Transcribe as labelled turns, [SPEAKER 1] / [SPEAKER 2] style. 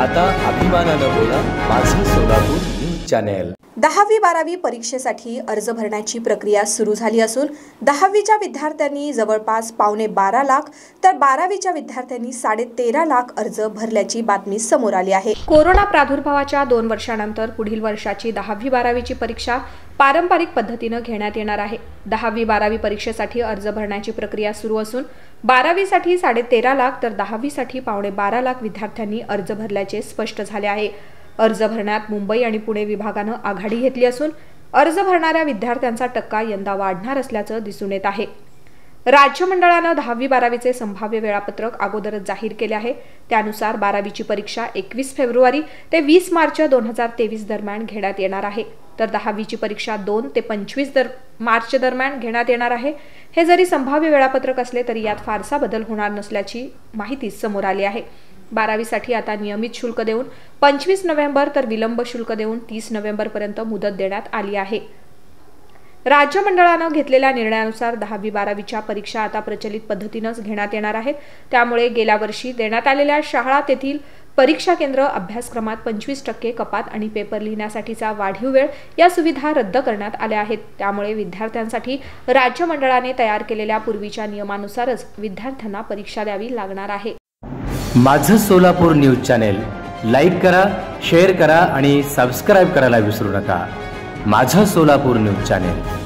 [SPEAKER 1] आता अभिमानानं बोला, माझं सोलापूर न्यूज चॅनेल।
[SPEAKER 2] 10वी-12वी परीक्षेसाठी अर्ज भरण्याची प्रक्रिया सुरू झाली असून 10वीच्या विद्यार्थ्यांनी जवळपास 12.5 लाख तर 12वीच्या विद्यार्थ्यांनी 13.5 लाख अर्ज भरल्याची बातमी समोर आली आहे। कोरोना प्रादुर्भावाच्या 2 वर्षांनंतर पुढील वर्षाची 10वी-12वीची परीक्षा पारंपरिक पद्धतीने घेण्यात येणार आहे। 10वी-12वी परीक्षेसाठी अर्ज भरण्याची प्रक्रिया सुरू असून 12वीसाठी 13.5 लाख तर 10वीसाठी 12.5 लाख विद्यार्थ्यांनी अर्ज भरल्याचे स्पष्ट झाले आहे। अर्ज भरण्यात मुंबई आणि पुणे विभागाने आघाडी घेतली असून अर्ज भरणाऱ्या विद्यार्थ्यांचा टक्का यंदा वाढणार असल्याचं दिसून येत आहे। राज्य मंडळाने 10वी-12वीचे संभाव्य वेळापत्रक अगोदरच जाहीर केले आहे। त्यानुसार 12वीची परीक्षा 21 फेब्रुवारी ते 20 मार्च 2023 दरम्यान घेण्यात येणार आहे, तर 10वीची परीक्षा 2 ते 25 मार्च दरम्यान घेण्यात येणार आहे। हे जरी संभाव्य वेळापत्रक असले तरी यात फारसा बदल होणार नसल्याची माहिती समोर आली आहे। 12वीसाठी आता नियमित शुल्क देऊन 25 नोव्हेंबर तर विलंब शुल्क देऊन 30 नोव्हेंबर पर्यंत मुदत देण्यात आली आहे। राज्य मंडळाने घेतलेल्या निर्णयानुसार 10वी-12वीच्या परीक्षा आता प्रचलित पद्धतीनेच घेण्यात येणार आहेत। त्यामुळे गेल्या वर्षी देण्यात आलेल्या शाळा तेथील परीक्षा केंद्र अभ्यासक्रमात 25% कपात आणि पेपर लिहिण्यासाठीचा वाढीव वेळ या सुविधा रद्द करण्यात आल्या आहेत। त्यामुळे विद्यार्थ्यांसाठी राज्य मंडळाने तयार केलेल्या पूर्वीच्या नियमानुसारच विद्यार्थ्यांना परीक्षा द्यावी लागणार आहे।
[SPEAKER 1] माझं सोलापूर न्यूज चॅनेल लाईक करा, शेअर करा आणि सबस्क्राइब करायला विसरू नका। माझं सोलापूर न्यूज चॅनेल।